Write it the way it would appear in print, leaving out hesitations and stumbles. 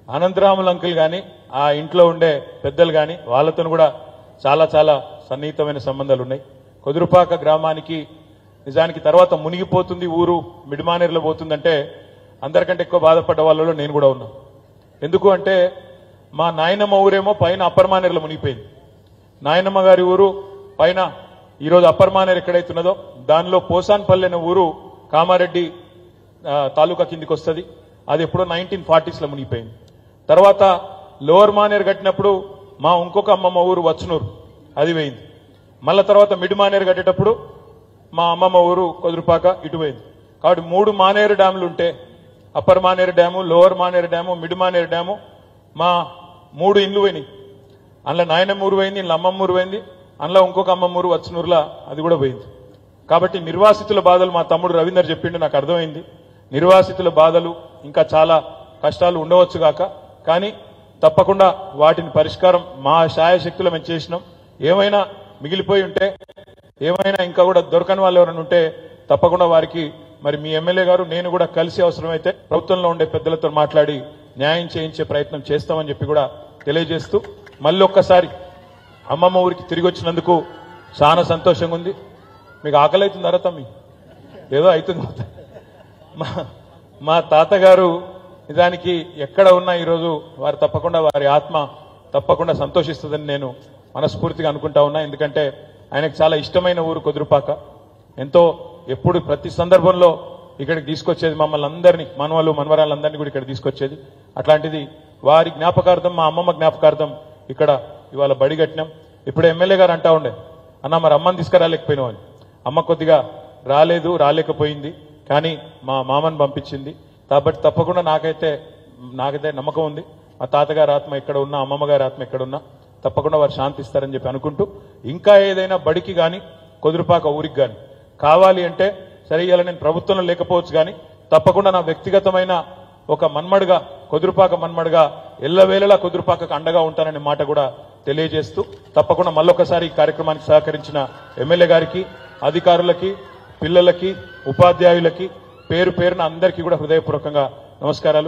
Anantharamulu uncle కానీ ఆ ఇంట్లో ఉండే పెద్దలు కానీ వాళ్ళతో కూడా చాలా చాలా సన్నిహితమైన సంబంధాలు ఉన్నాయి. కొదురుపాక గ్రామానికి నిజానికి తర్వాత మునిగిపోతుంది ఊరు మిడిమానేరులో పోతుందంటే అందరికంటే ఎక్కువ బాధపడ్డ వాళ్ళలో నేను కూడా ఉన్నా. ఎందుకు అంటే మా నాయనమ్మ ఊరేమో పైన అప్పర్ మానేరులో మునిగిపోయింది. నాయనమ్మ గారి ఊరు పైన ఈరోజు అప్పర్ మానేరు ఎక్కడైతున్నదో దానిలో పోసాన్పల్లి అనే ఊరు కామారెడ్డి తాలూకా కిందికి వస్తుంది. అది ఎప్పుడో 1940s లో మునిగిపోయింది. తర్వాత లోవర్ మానేరు కట్టినప్పుడు మా ఇంకొక అమ్మమ్మ ఊరు వచ్చనూరు అది పోయింది. మళ్ళా తర్వాత మిడ్ మానేరు కట్టేటప్పుడు మా అమ్మమ్మ ఊరు కొదురుపాక ఇటు పోయింది. కాబట్టి 3 మానేరు డ్యాములు ఉంటే upper Maneru dam, lower Maneru dam, mid Maneru dam మా 3 ఇండ్లు పోయినాయి. అందులో నాయనమ్మ ఊరు పోయింది, ఇంట్లో అమ్మమ్మ ఊరు పోయింది, అందులో ఇంకొక అమ్మమ్మ ఊరు వచ్చనూరులా అది కూడా పోయింది. కాబట్టి నిర్వాసితుల బాధలు మా తమ్ముడు రవీందర్ చెప్పిండు, నాకు అర్థమైంది. నిర్వాసితుల బాధలు ఇంకా చాలా కష్టాలు ఉండవచ్చు గాక, కానీ తప్పకుండా వాటిని పరిష్కారం మా శాయశక్తులు మేము చేసినాం. ఏమైనా మిగిలిపోయి ఉంటే, ఏమైనా ఇంకా కూడా దొరకని వాళ్ళు ఎవరైనా ఉంటే తప్పకుండా వారికి మరి మీ ఎమ్మెల్యే గారు నేను కూడా కలిసి అవసరమైతే ప్రభుత్వంలో ఉండే పెద్దలతో మాట్లాడి న్యాయం చేయించే ప్రయత్నం చేస్తామని చెప్పి కూడా తెలియజేస్తూ మళ్ళీ ఒక్కసారి అమ్మమ్మ ఊరికి తిరిగి వచ్చినందుకు చాలా సంతోషంగా ఉంది. మీకు ఆకలి అవుతుందా తమ్మి? ఏదో అవుతుంది. మా తాతగారు నిజానికి ఎక్కడ ఉన్నా ఈరోజు వారు తప్పకుండా వారి ఆత్మ తప్పకుండా సంతోషిస్తుందని నేను మనస్ఫూర్తిగా అనుకుంటా ఉన్నా. ఎందుకంటే ఆయనకు చాలా ఇష్టమైన ఊరు కొదురుపాక. ఎంతో ఎప్పుడు ప్రతి సందర్భంలో ఇక్కడికి తీసుకొచ్చేది మమ్మల్ని అందరినీ, మనవలు మనవరాళ్ళందరినీ కూడా ఇక్కడ తీసుకొచ్చేది. అట్లాంటిది వారి జ్ఞాపకార్థం, మా అమ్మమ్మ జ్ఞాపకార్థం ఇక్కడ ఇవాళ బడి కట్టినాం. ఇప్పుడు ఎమ్మెల్యే గారు అంటా ఉండే, అన్న మరి అమ్మని తీసుకురాలేకపోయినావు అని. అమ్మ కొద్దిగా రాలేకపోయింది, కానీ మా మామని పంపించింది. కాబట్టి తప్పకుండా నాకైతే నమ్మకం ఉంది. మా తాతగారి ఆత్మ ఎక్కడ ఉన్నా, అమ్మమ్మ గారి ఆత్మ ఎక్కడున్నా తప్పకుండా వారు శాంతిస్తారని చెప్పి అనుకుంటూ, ఇంకా ఏదైనా బడికి కానీ కొదురుపాక ఊరికి కానీ కావాలి అంటే సరే, ఇలా నేను ప్రభుత్వంలో లేకపోవచ్చు కానీ తప్పకుండా నా వ్యక్తిగతమైన ఒక మన్మడుగా, కొదురుపాక మన్మడుగా ఎల్లవేళలా కొదురుపాకకు అండగా ఉంటాననే మాట కూడా తెలియజేస్తూ తప్పకుండా మళ్ళొకసారి ఈ కార్యక్రమానికి సహకరించిన ఎమ్మెల్యే గారికి, అధికారులకి, పిల్లలకి, ఉపాధ్యాయులకి పేరు పేరున అందరికీ కూడా హృదయపూర్వకంగా నమస్కారాలు.